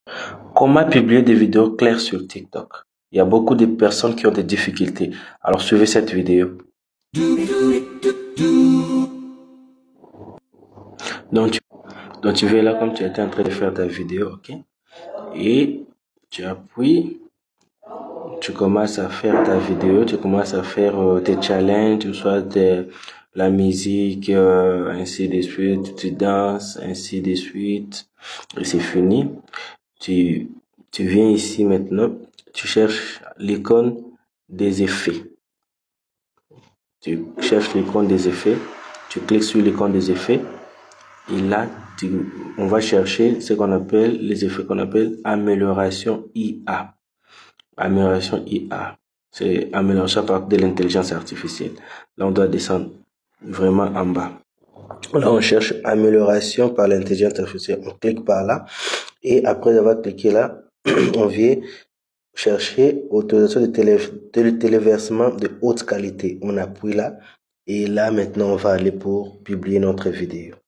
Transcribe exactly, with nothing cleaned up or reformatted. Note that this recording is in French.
Comment publier des vidéos claires sur TikTok? Il y a beaucoup de personnes qui ont des difficultés. Alors suivez cette vidéo. Donc tu, donc tu viens là comme tu étais en train de faire ta vidéo, ok? Et tu appuies, tu commences à faire ta vidéo, tu commences à faire euh, tes challenges, soit tes, la musique, euh, ainsi de suite, tu danses, ainsi de suite, et c'est fini. Tu, tu viens ici maintenant, tu cherches l'icône des effets. Tu cherches l'icône des effets, tu cliques sur l'icône des effets, et là, tu, on va chercher ce qu'on appelle, les effets qu'on appelle amélioration I A. Amélioration I A. C'est amélioration par de l'intelligence artificielle. Là, on doit descendre vraiment en bas. Là, on cherche amélioration par l'intelligence artificielle. On clique par là. Et après avoir cliqué là, on vient chercher autorisation de, télé, de téléversement de haute qualité. On appuie là. Et là, maintenant, on va aller pour publier notre vidéo.